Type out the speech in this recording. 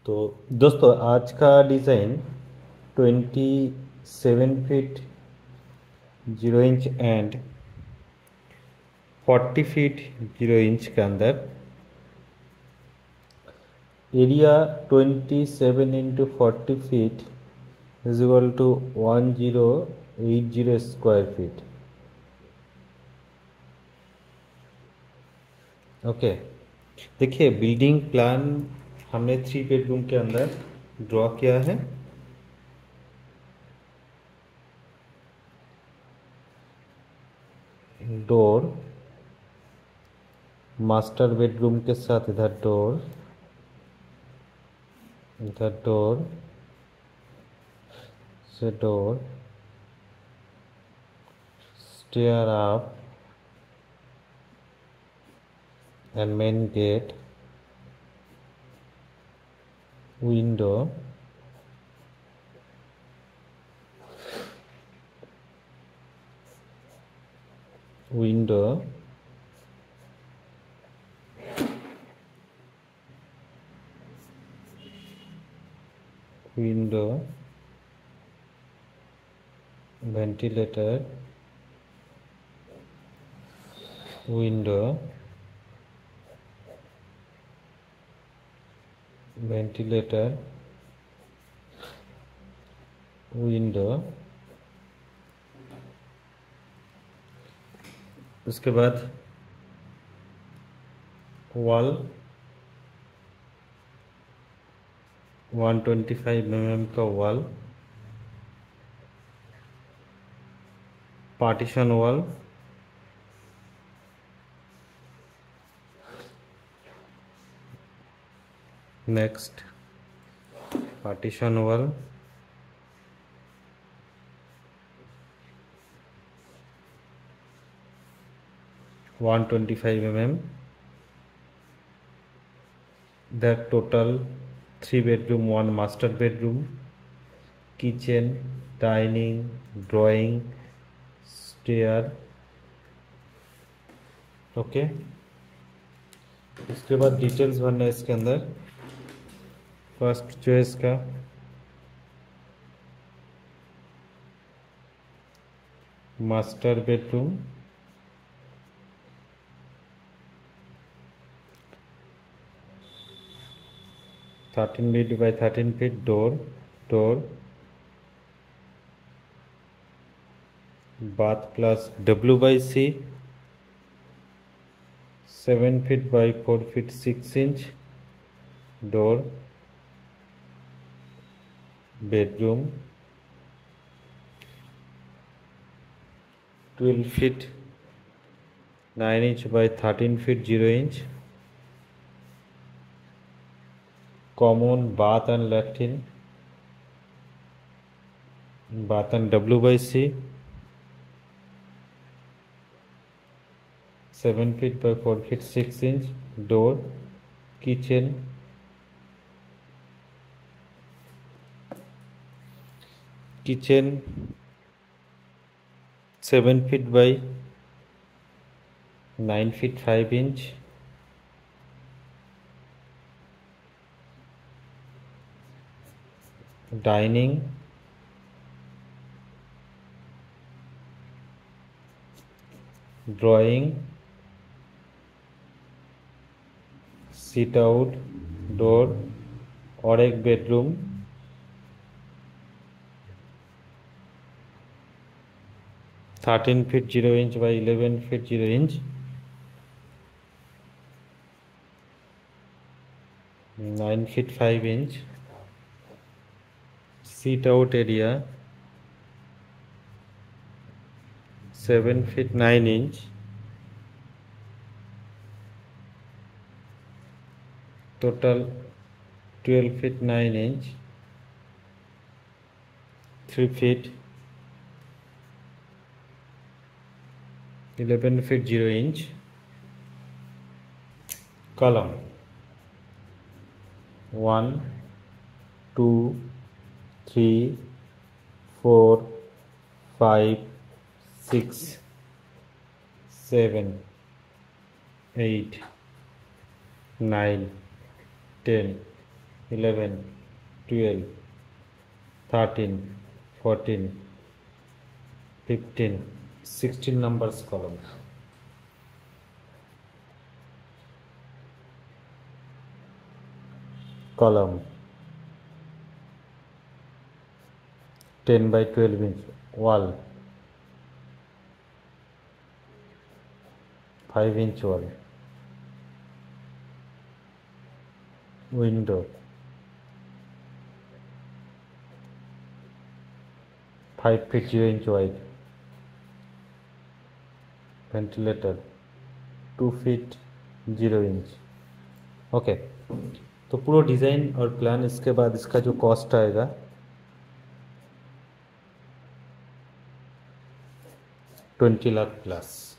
तो दोस्तों आज का design 27 feet 0 inch and 40 feet 0 inch के अंदर area 27 × 40 feet is equal to 1080 square feet. Okay, देखिए बिल्डिंग प्लान हमने 3 बेडरूम के अंदर ड्रॉ किया है। डोर मास्टर बेडरूम के साथ इधर डोर, से door, stair up and main gate, window, window, ventilator, window, ventilator, window। उसके बाद वॉल 125 mm का wall, partition wall, next partition wall, one 25 mm। that total 3 bedroom 1 master bedroom, kitchen, dining, drawing, stair। Okay, उसके बाद details भरना है इसके अंदर। First जो है इसका master bedroom, 13 feet by 13 feet door, bath plus W/C 7 feet by 4 feet 6 inch door, bedroom 12 feet 9 inch by 13 feet 0 inch, common bath and latrine, bath and W/C 7 feet by 4 feet 6 inch door, kitchen, 7 feet by 9 feet 5 inch, dining, drawing, sit out door और एक bedroom, 13 feet 0 inch by 11 feet 0 inch, 9 feet 5 inch, sit out area 7 feet 9 inch, total 12 feet 9 inch, 3 feet 11 feet 0 inch, column 1 2 3 4 5 6 7 8 9 10 11, 12, 13, 14, 15, 16 numbers column. Column 10 by 12 inch. Wall 5-inch wall. Window 5 feet 0 inch wide. Ventilator 2 feet 0 inch. Okay, तो पूरा design और plan, इसके बाद इसका जो cost आएगा 20 lakh plus.